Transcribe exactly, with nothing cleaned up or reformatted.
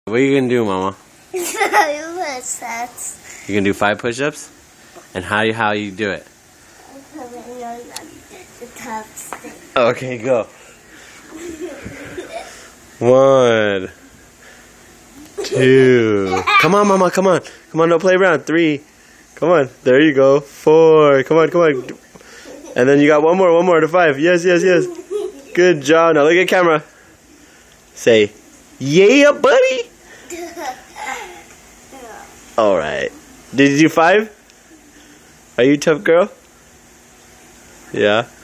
What are you gonna do, Mama? Push-ups. You gonna do five push-ups? And how you how you do it? The top stick. Okay, go. One, two. Come on, Mama. Come on. Come on. Don't play around. Three. Come on. There you go. Four. Come on. Come on. And then you got one more. One more to five. Yes. Yes. Yes. Good job. Now look at camera. Say, yeah, buddy. All right. Did you do five? Are you a tough girl? Yeah.